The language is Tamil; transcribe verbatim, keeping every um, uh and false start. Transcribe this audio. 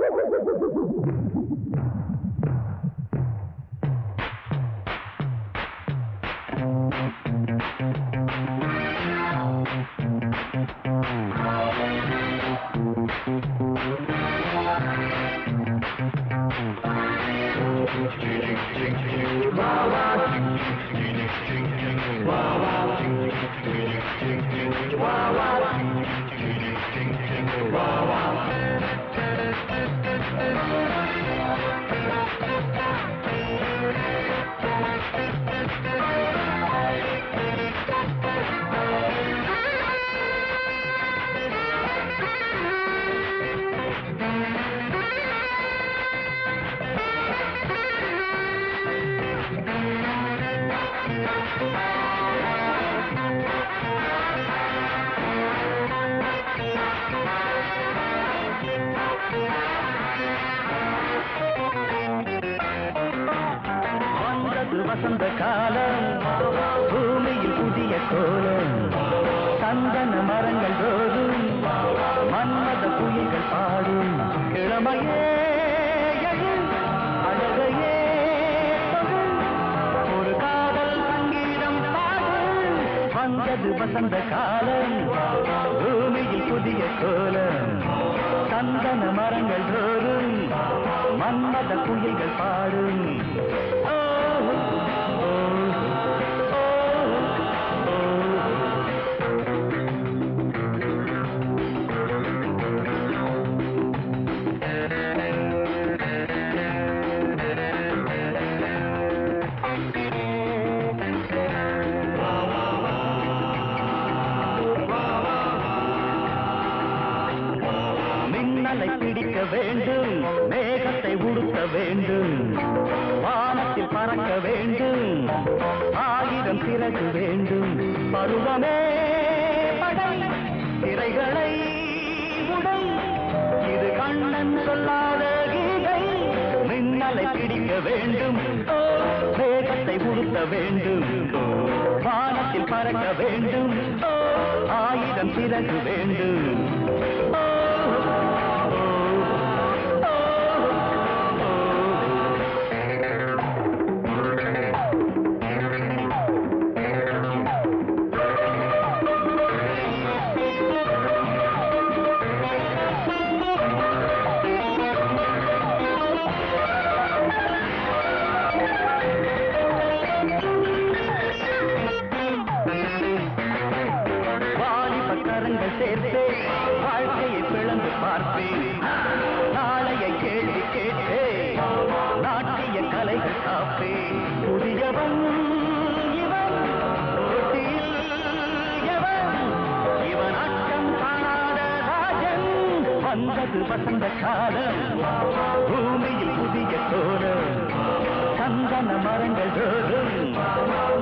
வசந்த காலம் பூமியில் புதிய கோலம் சந்தன மரங்கள் தோறும் மன்மத புயல்கள் பாடும் கிழமையே அழகையே ஒரு காதல் சங்கீதம் பாடும் வந்தது வசந்த காலம் பூமியில் புதிய கோலம் சந்தன மரங்கள் தோறும் மன்மத புயல்கள் பாடும் பிடிக்க வேண்டும் மேகத்தை உடுத்த வேண்டும் வானத்தில் பறக்க வேண்டும் ஆயிரம் சிறகு வேண்டும் பருவமே படை திரைகளை உடை இது கண்ணன் சொல்லாத கீதை மின்னலை பிடிக்க வேண்டும் மேகத்தை உடுத்த வேண்டும் வானத்தில் பறக்க வேண்டும் ஆயிரம் சிறகு வேண்டும் சேர்த்தே வாழ்க்கையை பிளந்து பார்ப்பேன் நாளையை கேள்வி கேட்டே நாட்டிய கலைகள் காப்பேன் புதியவன் இவன் போட்டியில் எவன் இவன் அச்சம் காணாத ராஜன் வந்தது வசந்த காலம் பூமியில் புதிய கோலம் சந்தன மரங்கள் தோறும்